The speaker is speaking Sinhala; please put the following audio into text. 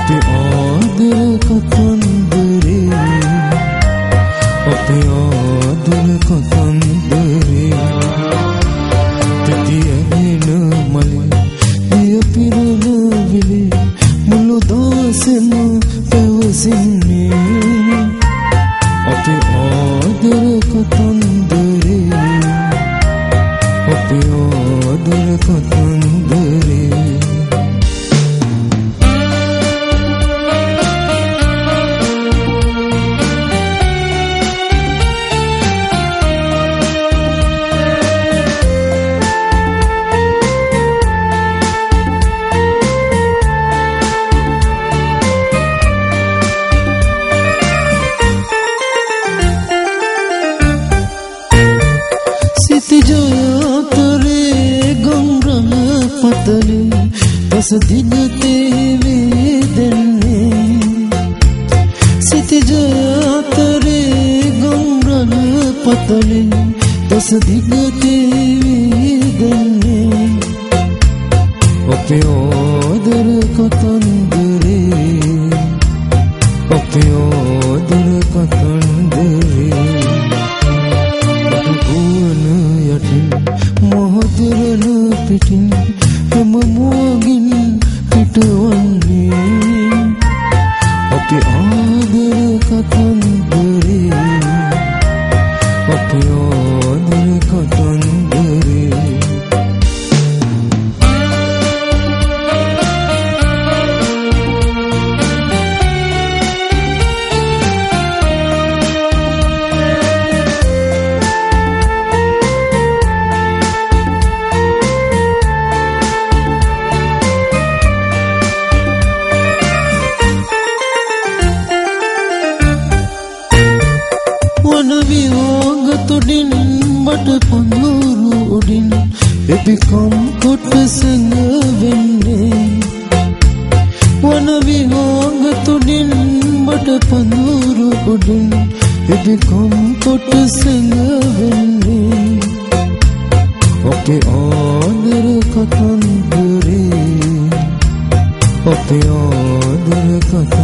අපේ ආදර කතන්දරේ අපේ ආදර කතන්දරේ තිතියන මලේ දිය පිරන විලේ මුළු දාසෙම පැවසින්නේ අපේ ආදර කතන්දරේ අපේ ආදර කතන්දරේ दस दिन तेरे देने सित जया तेरे गंगन पतले दस दिन तेरे देने अपे आदर कतंदरे अपे आदर कतंदरे भुवन यटिन मोहदरन पिटिन हम मोगिन पिटवන්නේ අපේ ආදර කතන්දරේ අපේ ආදර කතන්දරේ මට පඳුරු උඩින් එපිකම් කොට සැඟවෙන්නේ වන විහාග තුඩින් මට පඳුරු උඩින් එපිකම් කොට සැඟවෙන්නේ අපේ ආදර කතන්දරේ අපේ ආදර කතන්දරේ